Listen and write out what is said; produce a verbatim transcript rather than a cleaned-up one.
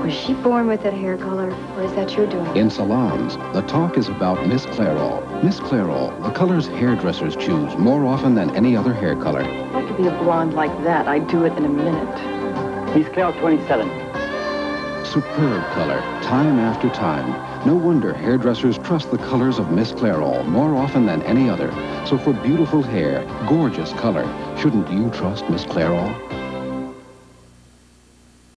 Was she born with that hair color, or is that your doing? In salons, the talk is about Miss Clairol. Miss Clairol, the colors hairdressers choose more often than any other hair color. If I could be a blonde like that, I'd do it in a minute. Miss Clairol twenty-seven. Superb color, time after time. No wonder hairdressers trust the colors of Miss Clairol more often than any other. So for beautiful hair, gorgeous color, shouldn't you trust Miss Clairol?